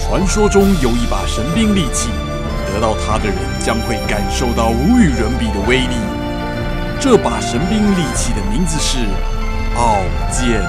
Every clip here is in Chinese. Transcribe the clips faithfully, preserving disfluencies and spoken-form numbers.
传说中有一把神兵利器，得到它的人将会感受到无与伦比的威力。这把神兵利器的名字是傲剑。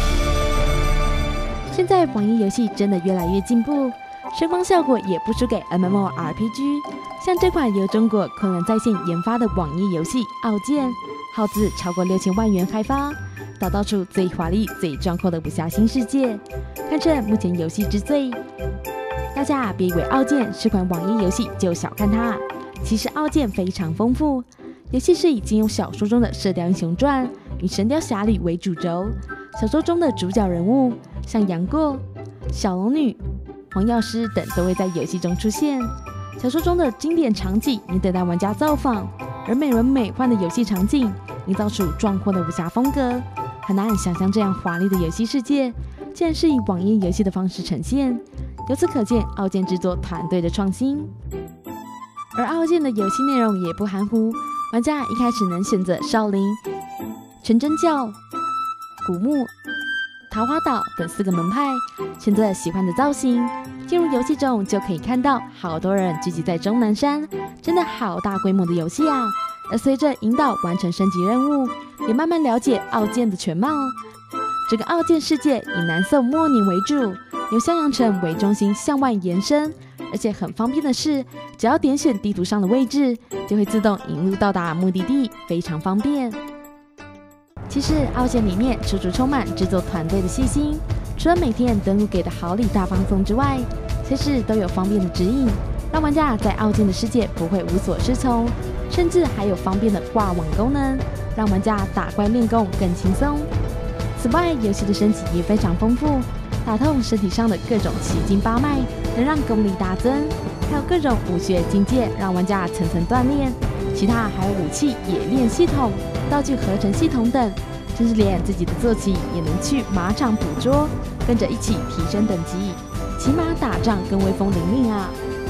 现在网页游戏真的越来越进步，声光效果也不输给 M M O R P G。像这款由中国昆仑在线研发的网页游戏《傲剑》，耗资超过六千万元开发，打造出最华丽、最壮阔的武侠新世界，堪称目前游戏之最。大家别以为《傲剑》是款网页游戏就小看它，其实《傲剑》非常丰富。游戏是以金庸小说中的《射雕英雄传》与《神雕侠侣》为主轴，小说中的主角人物像杨过、小龙女、黄药师等都会在游戏中出现。小说中的经典场景也等待玩家造访，而美轮美奂的游戏场景营造出壮阔的武侠风格，很难想象这样华丽的游戏世界竟然是以网页游戏的方式呈现。由此可见，傲剑制作团队的创新。而傲剑的游戏内容也不含糊，玩家一开始能选择少林、全真教、古墓、桃花岛等四个门派，选择喜欢的造型。进入游戏中就可以看到好多人聚集在终南山，真的好大规模的游戏啊！而随着引导完成升级任务，也慢慢了解傲剑的全貌。这个傲剑世界以南宋末年为主，由襄阳城为中心向外延伸，而且很方便的是，只要点选地图上的位置，就会自动引路到达目的地，非常方便。其实傲剑里面处处充满制作团队的细心，除了每天登录给的好礼大放送之外，随时都有方便的指引，让玩家在傲剑的世界不会无所适从，甚至还有方便的挂网功能，让玩家打怪练功更轻松。此外，游戏的升级也非常丰富，打通身体上的各种奇经八脉，能让功力大增，还有各种武学境界，让玩家层层锻炼。其他还有武器冶炼系统、道具合成系统等，甚至连自己的坐骑也能去马场捕捉，跟着一起提升等级，骑马打仗更威风凛凛啊！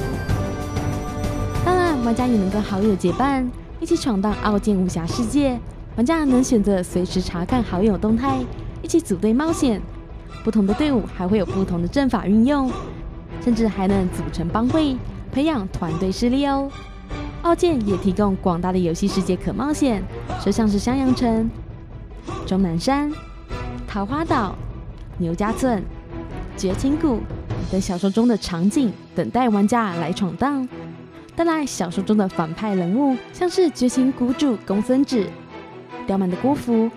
当然，玩家也能跟好友结伴，一起闯荡傲剑武侠世界。玩家能选择随时查看好友动态，一起组队冒险。不同的队伍还会有不同的阵法运用，甚至还能组成帮会，培养团队势力哦。傲剑也提供广大的游戏世界可冒险，就像是襄阳城、终南山、桃花岛、牛家村、绝情谷等小说中的场景，等待玩家来闯荡。当然，小说中的反派人物，像是绝情谷主公孙止、刁蛮的郭芙、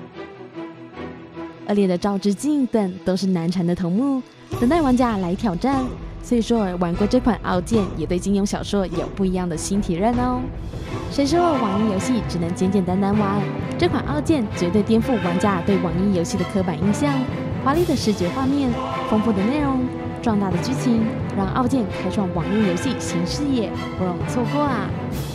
恶劣的赵之敬等，都是难缠的头目，等待玩家来挑战。所以说，玩过这款傲剑，也对金庸小说有不一样的新体认哦。谁说网页游戏只能简简单单玩？这款傲剑绝对颠覆玩家对网页游戏的刻板印象。华丽的视觉画面、丰富的内容、壮大的剧情，让傲剑开创网页游戏新视野，不容错过啊！